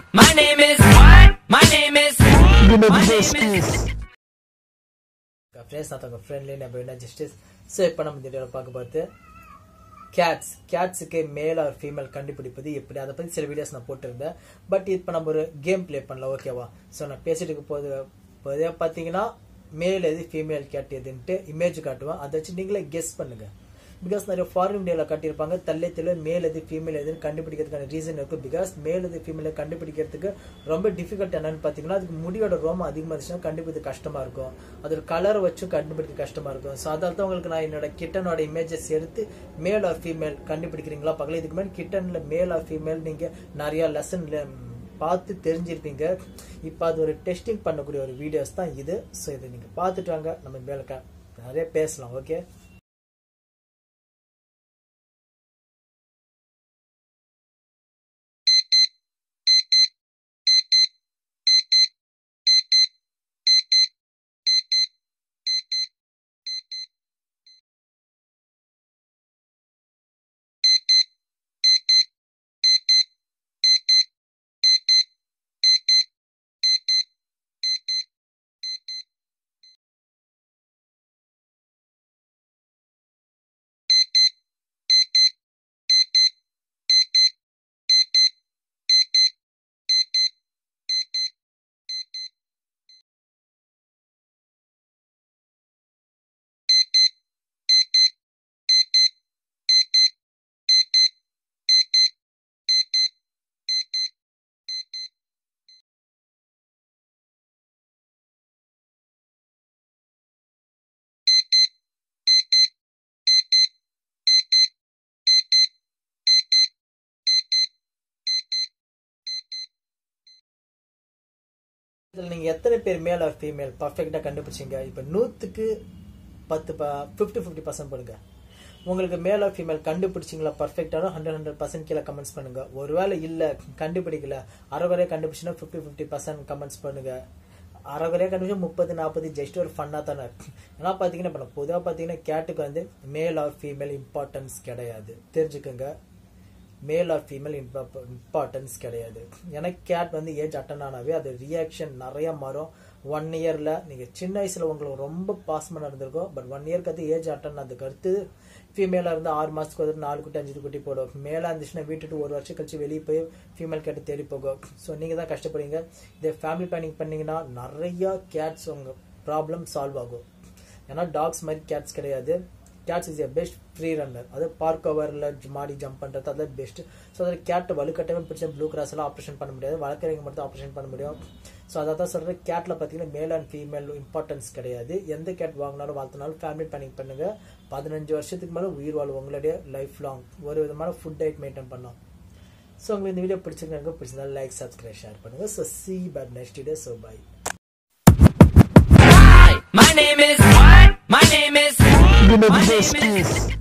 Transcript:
My name is what? My name is Vinothjustice. Friends, நான் உங்க friendly நம்ம Vinothjustice. So இப்போ நம்ம இந்த வீடியோல பார்க்க போறது கேட்ஸ்க்கு மேல் ஆர் ஃபீமேல் கண்டுபிடிப்பது எப்படி அத பத்தி சில வீடியோஸ் நான் போட்டுருந்தேன். பட் இப்போ நம்ம ஒரு கேம் ப்ளே பண்ணலாம், ஓகேவா? சோ நான் பேசிட்டு போது பாத்தீங்கன்னா மேல் எது ஃபீமேல் கேட் எதுன்னு இமேஜ் காட்டுவேன். அதை வச்சு நீங்களே கெஸ் பண்ணுங்க. பிகாஸ் நிறைய ஃபாரின் வீடியோல காட்டியிருப்பாங்க தெல்ல மேல் எது ஃபீமேல் எதுன்னு கண்டுபிடிக்கிறதுக்கான ரீசன் இருக்கு. பிகாஸ் மேல் எது ஃபீமேலை கண்டுபிடிக்கிறதுக்கு ரொம்ப டிஃபிகல்ட் என்னன்னு பாத்தீங்கன்னா அதுக்கு முடியோட ரோமம் அதிகமா இருந்துச்சுன்னா கண்டுபிடிக்க கஷ்டமா இருக்கும். அதோட கலரை வச்சு கண்டுபிடிக்க கஷ்டமா இருக்கும். ஸோ அதால தான் உங்களுக்கு நான் என்னோட கிட்டனோட இமேஜஸ் எடுத்து மேல் ஆர் ஃபீமேல் கண்டுபிடிக்கிறீங்களா பார்க்கல. இதுக்கு மேலே கிட்டன்ல மேல் ஆர் ஃபீமேல் நீங்க நிறைய லெசன்ல பார்த்து தெரிஞ்சிருப்பீங்க. இப்போ அது ஒரு டெஸ்டிங் பண்ணக்கூடிய ஒரு வீடியோஸ் தான் இது. ஸோ இதை நீங்க பார்த்துட்டு வாங்க, நம்ம மேல நிறைய பேசலாம். ஓகே, நீங்க எத்தனை பேர் மேல் ஆர் ஃபீமேல் பர்ஃபெக்டா கண்டுபிடிச்சீங்க? இப்ப 100க்கு 50% போடுங்க. உங்களுக்கு மேல் ஆர் ஃபீமேல் கண்டுபிடிச்சிங்களா பர்ஃபெக்டான 100% கீழே கமெண்ட்ஸ் பண்ணுங்க. ஒருவேளை இல்ல கண்டுபிடிக்கல அரைவரையா கண்டுபிடிச்சுன்னா 50% கமெண்ட்ஸ் பண்ணுங்க. அரைவரையா கண்டுபிடிச்சா 30-40 ஜஸ்ட் ஒரு ஃபன்னா தானே. ஏன்னா பாத்தீங்கன்னா இப்ப பொதுவா பாத்தீங்கன்னா கேட்டுக்கு வந்து மேல் ஆர் ஃபீமேல் இம்பார்ட்டன்ஸ் கிடையாது, தெரிஞ்சுக்கோங்க. மேல் ஆர் ஃபீமேல் இம்பார்ட்டன்ஸ் கிடையாது. ஏன்னா கேட் வந்து ஏஜ் அட்டன் ஆனாவே அது ரியாக்ஷன் நிறைய மாறும். 1 இயர்ல நீங்க சின்ன வயசுல உங்களுக்கு ரொம்ப பாசமா நடந்திருக்கும். பட் 1 இயர்க்கு அது ஏஜ் அட்டன் அதுக்கு அடுத்து ஃபீமேலா இருந்து 6 மாசத்துக்கு ஒரு 4 குட்டி 5 குட்டி போடும். மேலா இருந்துச்சுன்னா வீட்டுட்டு 1 வருஷம் கழிச்சு வெளியே போய் ஃபீமேல் கேட்டு தேடி போகும். ஸோ நீங்க தான் கஷ்டப்படுவீங்க. இதே ஃபேமிலி பிளானிங் பண்ணீங்கன்னா நிறைய கேட்ஸ் உங்க ப்ராப்ளம் சால்வ் ஆகும். ஏன்னா டாக்ஸ் மாதிரி கேட்ஸ் கிடையாது. Cats is a best free runner. அது பார்க் ஓவரில் மாடி ஜம்ப் பண்ணுறது அதில் பெஸ்ட். ஸோ அதில் கேட்டை வலுக்கட்டவே பிடிச்ச ப்ளூ கிராஸ் எல்லாம் ஆப்ரேஷன் பண்ண முடியாது, வளர்க்குறவங்க மட்டும் ஆப்ரேஷன் பண்ண முடியும். ஸோ அதை தான் சொல்கிறேன், கேட்டில் பார்த்தீங்கன்னா மேல் அண்ட் ஃபீமேல் இம்பார்ட்டன்ஸ் கிடையாது. எந்த கேட் வாங்கினாலும் வளர்த்தினாலும் ஃபேமிலி பிளானிங் பண்ணுங்க. 15 வருஷத்துக்கு மேலே உயிர் வாழும் உங்களுடைய லைஃப் லாங். ஒரு விதமான ஃபுட் டயட் மெயின்டைன் பண்ணோம். ஸோ உங்களுக்கு இந்த வீடியோ பிடிச்சிருந்தா லைக், சப்ஸ்கிரைப், ஷேர் பண்ணுங்க. So see you back next video. So bye. My name is what? My name is Vinothjustice.